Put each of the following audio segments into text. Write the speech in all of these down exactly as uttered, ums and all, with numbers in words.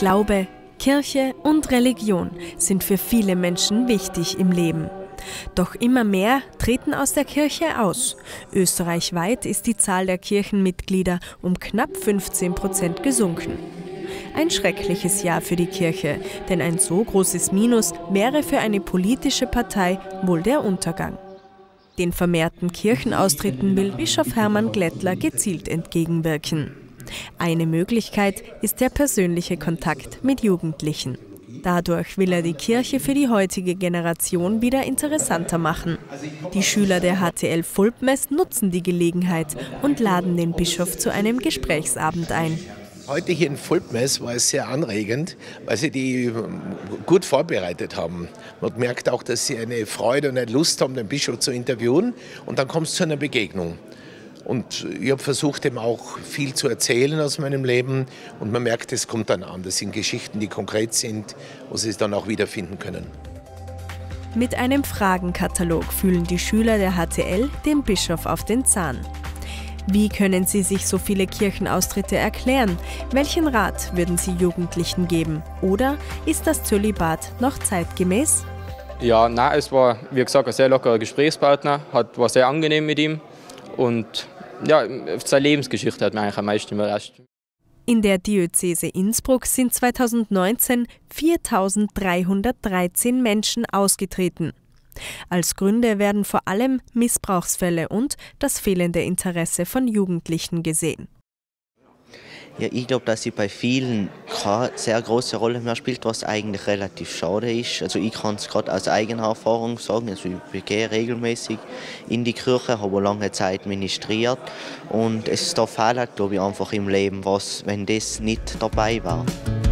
Glaube, Kirche und Religion sind für viele Menschen wichtig im Leben. Doch immer mehr treten aus der Kirche aus. Österreichweit ist die Zahl der Kirchenmitglieder um knapp fünfzehn Prozent gesunken. Ein schreckliches Jahr für die Kirche, denn ein so großes Minus wäre für eine politische Partei wohl der Untergang. Den vermehrten Kirchenaustritten will Bischof Hermann Glättler gezielt entgegenwirken. Eine Möglichkeit ist der persönliche Kontakt mit Jugendlichen. Dadurch will er die Kirche für die heutige Generation wieder interessanter machen. Die Schüler der H T L Fulpmes nutzen die Gelegenheit und laden den Bischof zu einem Gesprächsabend ein. Heute hier in Fulpmes war es sehr anregend, weil sie die gut vorbereitet haben. Man merkt auch, dass sie eine Freude und eine Lust haben, den Bischof zu interviewen, und dann kommt es zu einer Begegnung. Und ich habe versucht, ihm auch viel zu erzählen aus meinem Leben, und man merkt, es kommt dann an. Das sind Geschichten, die konkret sind, wo sie es dann auch wiederfinden können. Mit einem Fragenkatalog fühlen die Schüler der H T L dem Bischof auf den Zahn. Wie können sie sich so viele Kirchenaustritte erklären? Welchen Rat würden sie Jugendlichen geben? Oder ist das Zölibat noch zeitgemäß? Ja, nein, es war, wie gesagt, ein sehr lockerer Gesprächspartner, hat, war sehr angenehm mit ihm, und ja, seine Lebensgeschichte hat mich eigentlich am meisten überrascht. In der Diözese Innsbruck sind zweitausendneunzehn viertausenddreihundertdreizehn Menschen ausgetreten. Als Gründe werden vor allem Missbrauchsfälle und das fehlende Interesse von Jugendlichen gesehen. Ja, ich glaube, dass sie bei vielen keine sehr große Rolle mehr spielt, was eigentlich relativ schade ist. Also ich kann es gerade aus eigener Erfahrung sagen. Also ich gehe regelmäßig in die Kirche, habe lange Zeit ministriert, und es da fehlt, glaube ich, einfach im Leben was, wenn das nicht dabei war.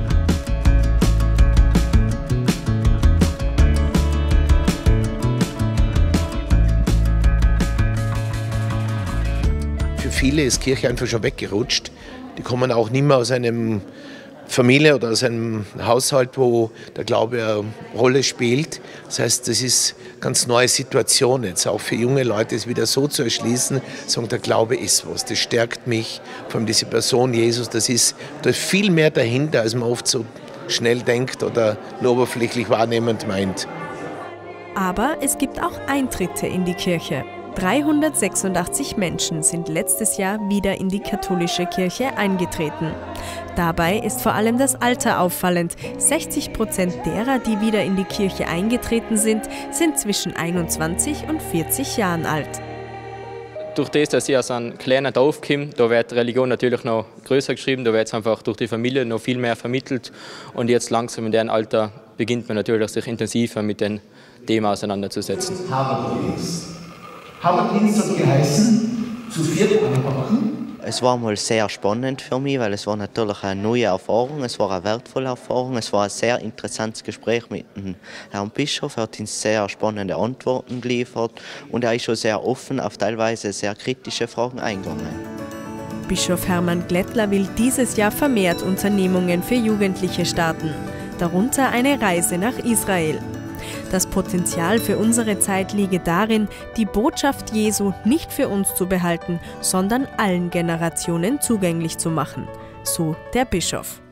Für viele ist Kirche einfach schon weggerutscht. Die kommen auch nicht mehr aus einer Familie oder aus einem Haushalt, wo der Glaube eine Rolle spielt. Das heißt, das ist eine ganz neue Situation jetzt, auch für junge Leute, es wieder so zu erschließen, sagen, der Glaube ist was, das stärkt mich, vor allem diese Person Jesus, das ist, da ist viel mehr dahinter, als man oft so schnell denkt oder nur oberflächlich wahrnehmend meint. Aber es gibt auch Eintritte in die Kirche. dreihundertsechsundachtzig Menschen sind letztes Jahr wieder in die katholische Kirche eingetreten. Dabei ist vor allem das Alter auffallend. sechzig Prozent derer, die wieder in die Kirche eingetreten sind, sind zwischen einundzwanzig und vierzig Jahren alt. Durch das, dass ich aus einem kleinen Dorf komme, da wird Religion natürlich noch größer geschrieben, da wird es einfach durch die Familie noch viel mehr vermittelt, und jetzt langsam in deren Alter beginnt man natürlich sich intensiver mit den Themen auseinanderzusetzen. Heimatdienst hat geheißen, zu viert anpacken. Es war mal sehr spannend für mich, weil es war natürlich eine neue Erfahrung, es war eine wertvolle Erfahrung, es war ein sehr interessantes Gespräch mit dem Herrn Bischof. Er hat uns sehr spannende Antworten geliefert, und er ist schon sehr offen auf teilweise sehr kritische Fragen eingegangen. Bischof Hermann Glättler will dieses Jahr vermehrt Unternehmungen für Jugendliche starten, darunter eine Reise nach Israel. Das Potenzial für unsere Zeit liege darin, die Botschaft Jesu nicht für uns zu behalten, sondern allen Generationen zugänglich zu machen, so der Bischof.